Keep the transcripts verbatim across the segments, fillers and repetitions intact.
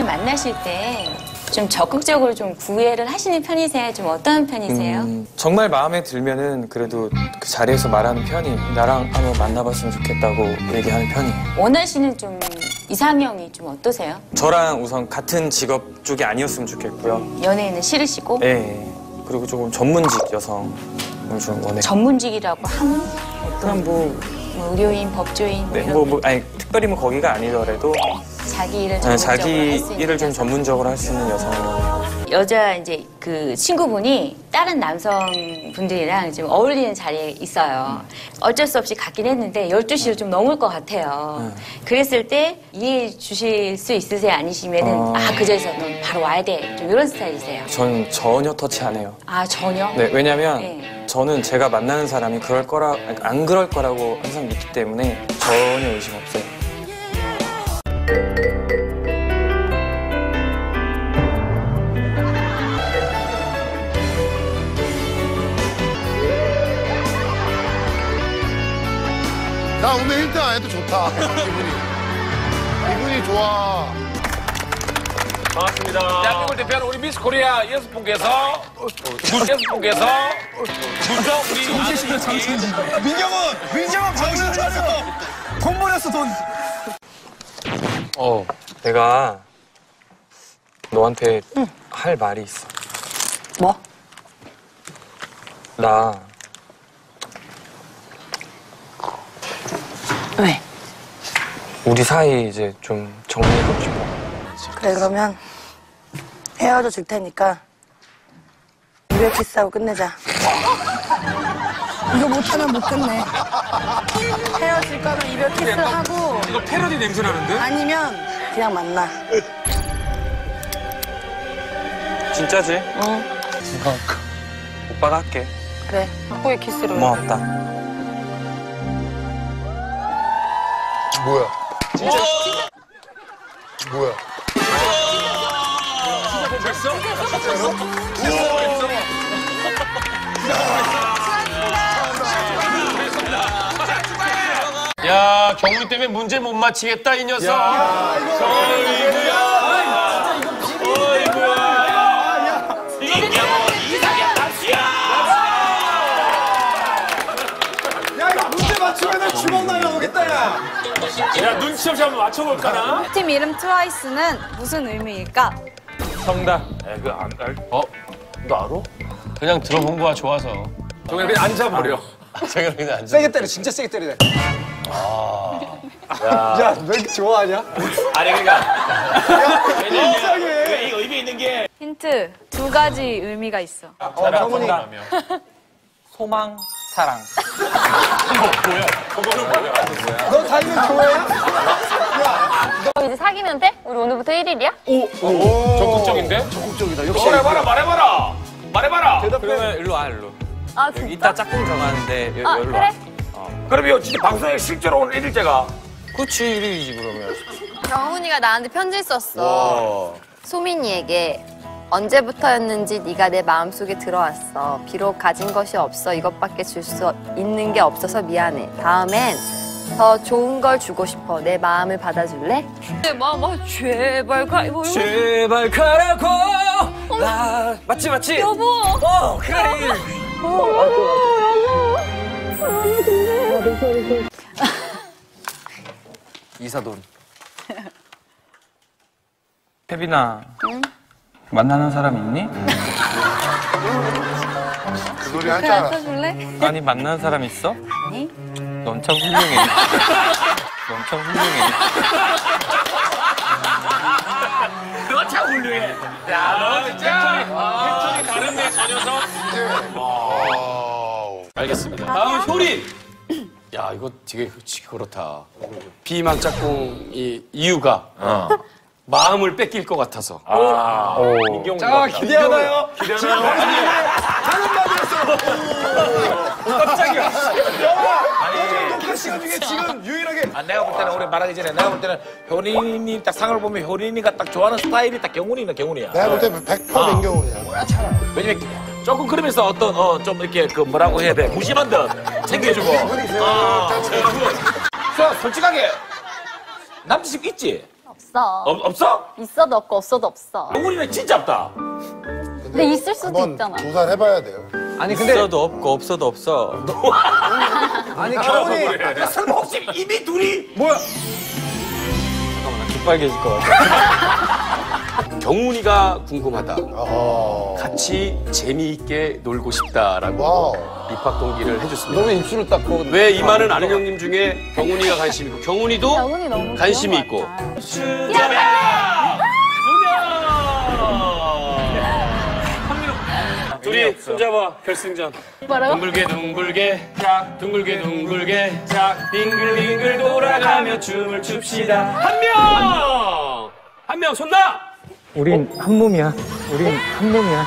만나실 때 좀 적극적으로 좀 구애를 하시는 편이세요? 좀 어떤 편이세요? 음, 정말 마음에 들면은 그래도 그 자리에서 말하는 편이 나랑 한번 만나봤으면 좋겠다고 얘기하는 편이에요. 원하시는 좀 이상형이 좀 어떠세요? 저랑 우선 같은 직업 쪽이 아니었으면 좋겠고요. 연예인은 싫으시고? 네. 그리고 조금 전문직 여성을 좀 원해요. 전문직이라고 하면? 어떤 뭐, 뭐 의료인, 법조인? 뭐 네, 이런 뭐, 뭐, 아니, 특별히 뭐 거기가 아니더라도 자기 일을 네, 전문적으로 자기 할 수 있는 일을 좀 여성. 전문적으로 할 수 있는 여성이요. 여자 이제 그 친구분이 다른 남성분들이랑 좀 어울리는 자리에 있어요. 어쩔 수 없이 갔긴 했는데 열두 시를 좀 넘을 것 같아요. 음. 그랬을 때 이해해 주실 수 있으세요? 아니시면은 어. 아, 그 자리에서 넌 바로 와야 돼. 좀 이런 스타일이세요? 전 전혀 터치 안 해요. 아, 전혀? 네, 왜냐면 네. 저는 제가 만나는 사람이 그럴 거라, 안 그럴 거라고 항상 믿기 때문에 전혀 의심 없어요. 나 오늘 힌트 안 해도 좋다. 기분이. 기분이 좋아. 반갑습니다. 대한민국을 대표하는 우리 미스 코리아 여섯 분께서 여섯 분께서 먼저 우리 민경훈! 민경훈 정신 차려! 돈 버렸어, 돈! 어, 내가 너한테 할 말이 있어. 뭐? 나 왜? 우리 사이 이제 좀 정리해보고 싶어. 그래, 그러면 헤어져 줄 테니까 이별 키스하고 끝내자. 이거 못하면 못 끝내. 헤어질 거면 이별 키스하고 이거 패러디 냄새 나는데? 아니면 그냥 만나. 진짜지? 응, 오빠가 할게. 그래. 코에 키스로. 고마웠다. 뭐야? 진짜? 뭐야? 됐어? 야, 경훈이 때문에 문제 못 맞히겠다, 이 녀석. 어이구야. 어이구야. 이경훈 이상형 납시야. 야, 이거 문제 맞추면 주먹 날라오겠다, 야! 야, 눈치 없이 한번 맞춰볼까나? 팀 이름 트와이스는 무슨 의미일까? 정답. 에, 그 안, 알, 어? 너 알아? 그냥 들어본 거야, 좋아서. 저기 그냥 앉아버려. 제가 그냥 앉아. 세게 때려, 진짜 세게 때리네. 야, 왜 이렇게 좋아하냐? 아니, 그러니까. 이상해. 왜 이거 의미 있는 게. 힌트 두 가지 의미가 있어. 어, 정훈이. 소망, 사랑. 너 다니는 교회야? 너 이제 사귀면 돼? 우리 오늘부터 일 일이야? 적극적인데? 적극적이다. 역시. 말해봐라, 말해봐라. 말해봐라. 그러면 일로 와, 일로. 아, 여기 진짜? 이따 짝꿍 정하는데 여, 아, 여기로 그래? 와. 그럼 이거 진짜 방송에 실제로 오늘 일 일째가. 그치, 일이지 그러면. 경훈이가 나한테 편지 썼어. 소민이에게 언제부터였는지 네가 내 마음속에 들어왔어. 비록 가진 것이 없어 이것밖에 줄 수 있는 게 없어서 미안해. 다음엔 더 좋은 걸 주고 싶어. 내 마음을 받아줄래? 내 마음 아, 제발 가. 뭐, 제발 가라고. 나 맞지 맞지. 여보. 어 그래. 이사돈. 태빈아. 응? 만나는 사람 있니? 그 소리 할 줄 알아. 줄래? 아니 만나는 사람 있어? 아니. 넌 참 훌륭해. 넌 참 훌륭해. 너 참 훌륭해. 야, 너 진짜 패턴이 다른데, 저 녀석. 와우. 알겠습니다. 다음 효린. 야, 이거 되게, 되게 그렇다. 비망 짝꿍이 이유가 마음을 뺏길 것 같아서. 아, 민경훈. 자, 기대하나요? 기대하나요? 하는 말이었어. 깜짝이야. 아니, 녹화 시간 중에 지금 유일하게. 아, 내가 볼 때는 우리 말하기 전에 내가 볼 때는 효린이 딱 상을 보면 효린이가 딱 좋아하는 스타일이 딱 경훈이는 경훈이야. 내가 볼 때는 백 퍼센트 민경훈이야. 왜냐면 조금 그러면서 어떤 어 좀 이렇게 그 뭐라고 해야 돼 무심한 듯 챙겨주고. 아, 자, 솔직하게 남자친구 있지? 없어. 없, 없어? 있어도 없고 없어도 없어. 경훈이는 진짜 없다. 근데 있을 수도 한번 있잖아. 두 살 해봐야 돼요. 아니 근데 있어도 없고 없어도 없어. 아니 경훈이 설마 혹시 이미 둘이 뭐야? 잠깐만 나 깃빨개질 것 같아. 경훈이가 궁금하다. 어. 같이 재미있게 놀고 싶다라고 와우. 입학 동기를 해줬습니다. 너는 입술을 닦고 왜 이 많은 아는 형님 중에 경훈이가 관심 있고 경훈이도 경훈이 너무 관심이 귀여운 것 있고. 같아. 둘이 손잡아 결승전. 뭐라고? 둥글게 둥글게 짝 둥글게 둥글게 짝 빙글빙글 돌아가며 춤을 춥시다. 한 명! 한 명 손나! 우린 한 몸이야. 우린 한 몸이야.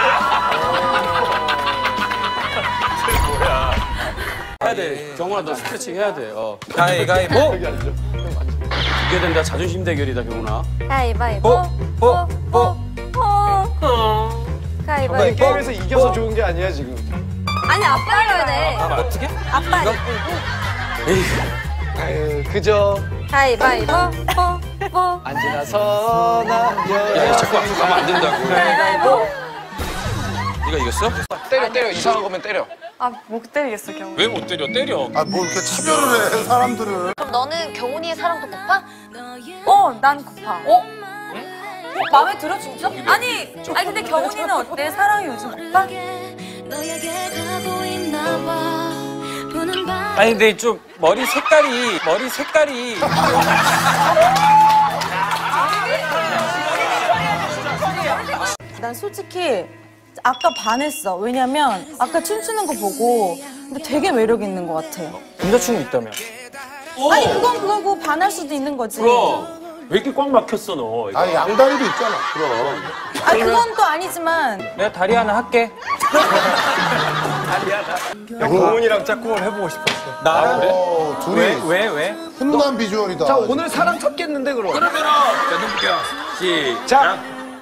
해야 돼. 경훈아 너 스트레칭 해야 돼. 어. 가위가위보. 이게 된다. 자존심 대결이다 경훈아. 가위바위보. 보. 보. 가위바위보. 게임에서 이겨서 좋은 게 아니야 지금. 아니 아빠 이겨야 돼. 어떻게? 아빠. 에이, 그저 가위바위보. 보. 안 지나서나 야 자꾸 앞으로 가면 안 된다고. 가위바위보. 네가 이겼어? 때려 때려 이상한 거면 때려. 아, 못 때리겠어, 경훈. 왜 못 때려? 때려. 아, 뭐 이렇게 차별을 해, 사람들을. 그럼 너는 경훈이의 사랑도 고파? 어, 난 고파. 어? 어? 마음에 들어 진짜? 아니, 아니 근데 경훈이는 어때? 사랑이 요즘 오빠? 아니 근데 좀 머리 색깔이 머리 색깔이 난 솔직히 아까 반했어. 왜냐면 아까 춤추는 거 보고 근데 되게 매력 있는 것 같아. 남자친구 있다며. 아니 그건 그거고 반할 수도 있는 거지. 왜 이렇게 꽉 막혔어 너? 아, 양다리도 있잖아. 그럼. 아니 그건 또 아니지만 내가 다리 하나 할게. 경훈이랑 짝꿍을 해보고 싶었어. 나랑 어, 둘이 왜 왜 왜? 훈남 비주얼이다. 자 오늘 사람 찾겠는데 그럼. 그러면은 자 눈볼게요. 자.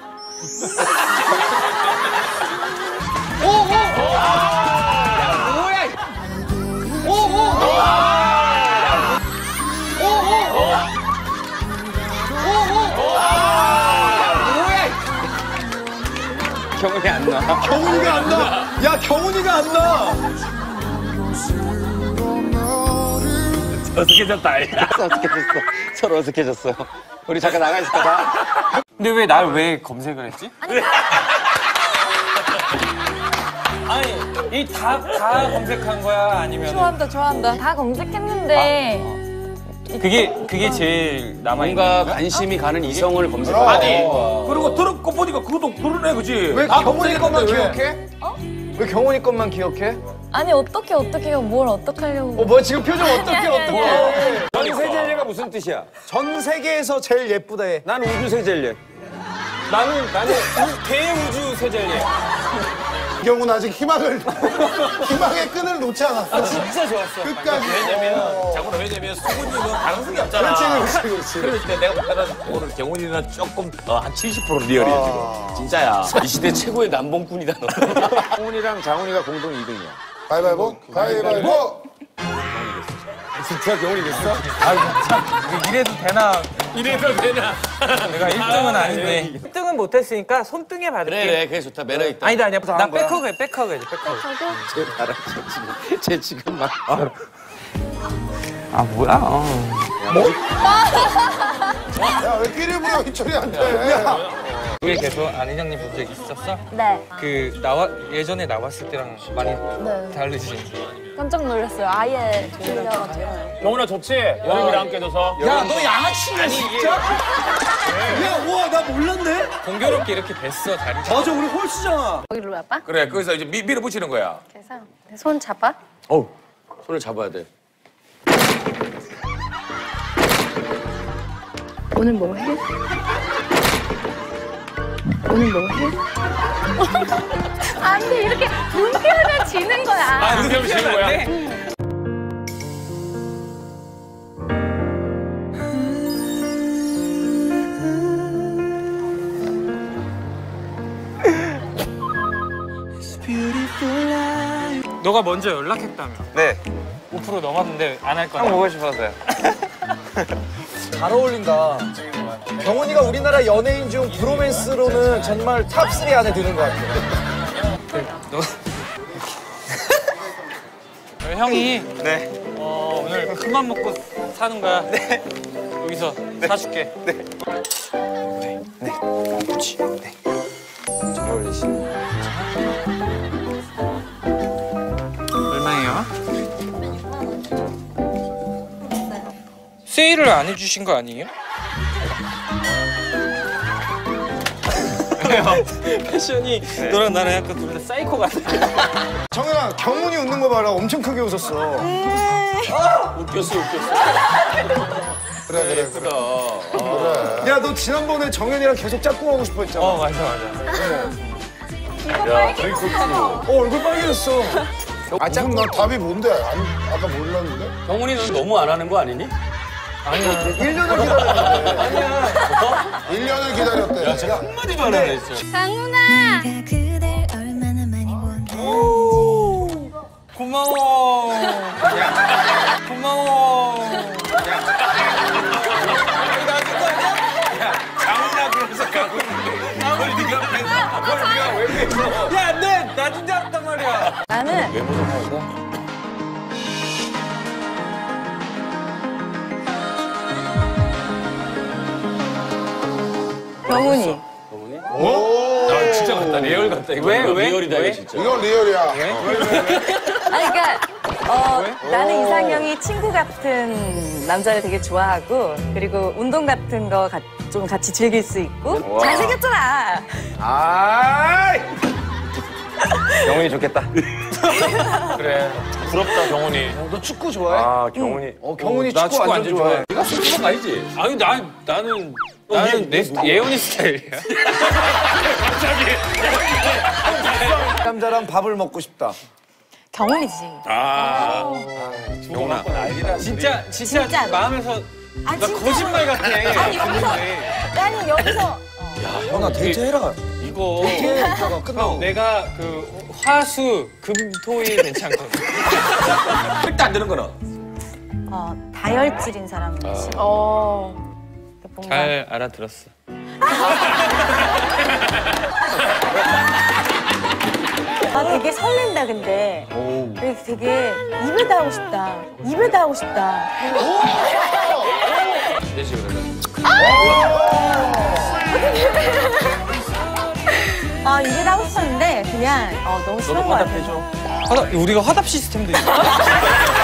경훈이 안 나. 경훈이가 안 나. 야 경훈이가 안 나. 어색해졌다. 어색해졌어. 서로 어색해졌어. 우리 잠깐 나가 있을까 봐. 근데 왜 날 왜 검색을 했지? 아니 이 다 다 검색한 거야 아니면 좋아한다, 좋아한다. 다 검색했는데 그게 그게 제일 남아 있는 뭔가 건가? 관심이 가는 이성을 검색하는. 그리고 들었고 보니까 그것도 그러네 그지. 왜 경훈이 것만 기억해? 어? 왜 경훈이 것만 기억해? 아니 어떻게 어떻게 뭘 어떡하려고. 어, 뭐 지금 표정 어떻게 어떻게? 전 세제일리가 무슨 뜻이야? 전 세계에서 제일 예쁘다 해. 난 우주 세젤리. 나는 나는 우- 대우주 세젤리. 경훈 아직 희망을, 희망의 끈을 놓지 않았어. 진짜 좋았어. 끝까지. 자고로 왜냐면 수근이는 가능성이 없잖아. 그렇지, 그렇지, 그렇지. 그럴 때 내가 볼 때는 오늘 경훈이는 조금 어, 한 칠십 퍼센트 리얼이야 지금. 진짜야. 이 시대 최고의 남봉꾼이다 너. 경훈이랑 장훈이가 공동 이 등이야. 가위바위보, 가위바위보. 진짜 경훈이 됐어? 아, 참. 이래도 되나? 이래도 되나? 내가 일 등은 아닌데. 일 등은 못했으니까 손등에 받을게. 그래 그래 그게 좋다 매력 있다. 아니다, 아니야. 나 백허그 해, 백허그 해야지, 백허그. 쟤 지금 막. 아, 뭐야. 어. 야, 왜 끼를 부려, 희철이한테. 우리 계속 아는 형님 본 적 있었어? 네. 그, 나와, 예전에 나왔을 때랑 많이 네. 다르지? 깜짝 놀랐어요. 아예 틀려가지고. 경훈아 좋지? 여름이랑 함께 둬서. 야 너 양아치냐 진짜? 야 우와 나 몰랐네. 공교롭게 이렇게 뵀어, 다리. 맞아 우리 홀수잖아. 거기로 아빠? 그래 거기서 이제 미, 밀어붙이는 거야. 그래서 손 잡아. 어우 손을 잡아야 돼. 오늘 뭐 해? 오늘 뭐 해? 안 돼, 이렇게 눈피하면 지는 거야. 아 이렇게 하면 지는 거야? 너가 먼저 연락했다며. 네. 오 퍼센트 넘었는데 안 할 거야. 형 보고 싶었어요. 잘 어울린다. 경훈이가 우리나라 연예인 중 브로맨스로는 정말 탑쓰리 안에 드는 것 같아요. 형이 네. 어, 오늘 큰맘 먹고 사는 거야. 네. 여기서 사줄게. 네. 네. 그렇지. 네. 잘 어울리시네. 얼마예요? 세일을 안 해주신 거 아니에요? 패션이 너랑 나랑 약간 둘 다 사이코 같아. 정현아, 경훈이 웃는 거 봐라. 엄청 크게 웃었어. 웃겼어, 웃겼어. 그래, 그래, 그래. 그래. 야, 너 지난번에 정현이랑 계속 짝꿍 하고 싶어 했잖아. 어, 맞아, 맞아. 야, 저기 코트. 어, 얼굴 빨개졌어. 아, 참, 나 답이 뭔데? 안, 아까 몰랐는데? 경훈이 넌 너무 안 하는 거 아니니? 일 년을 기다렸는데. 아니야. 일 년을 기다렸대. 야, 제가 한마디도 안 하네, 진짜. 강훈아. 고마워. 고마워. 장훈아 그러면서 가고 있는데. 그걸 네가 왜, 그걸 네가 왜 그랬어? 야, 내 나 진짜 왔단 말이야. 나는 경훈이. 아, 진짜 같다. 리얼 같다. 이거 왜, 왜? 리얼이다, 왜? 이거 진짜. 이건 리얼이야. 아니, 그러니까 어, 나는 이상형이 친구 같은 남자를 되게 좋아하고 그리고 운동 같은 거 좀 같이 즐길 수 있고 잘생겼잖아. 아이! 경훈이 좋겠다. 그래. 부럽다, 경훈이. 어, 너 축구 좋아해? 아, 경훈이. 어, 경훈이 나 축구, 완전 좋아해. 네가 스포츠 가야지. 아니, 나, 나는, 나는 내 스- 예원이 스타일이야. 남자랑 밥을 먹고 싶다. 경훈이지. 아. 경훈아. 진짜, 진짜, 진짜로. 마음에서 아, 나 진짜. 거짓말 같아. 아니, 여기서. 아니, 여기서. 형아, 데이트해라. 이거 데이트하다가 끝나고. 내가 그 화수 금토일 괜찮거든. 절대 안 되는 거는. 어, 다혈질인 사람 싫어. 어. 뭔가 잘 알아들었어. 아, 되게 설렌다 근데. 되게, 되게 입에다 하고 싶다. 입에다 하고 싶다. 되지, 그러면. 아, 입에다 하고 싶었는데 그냥 어, 너무 심한 거 같아요. 화답, 우리가 화답 시스템도 있어.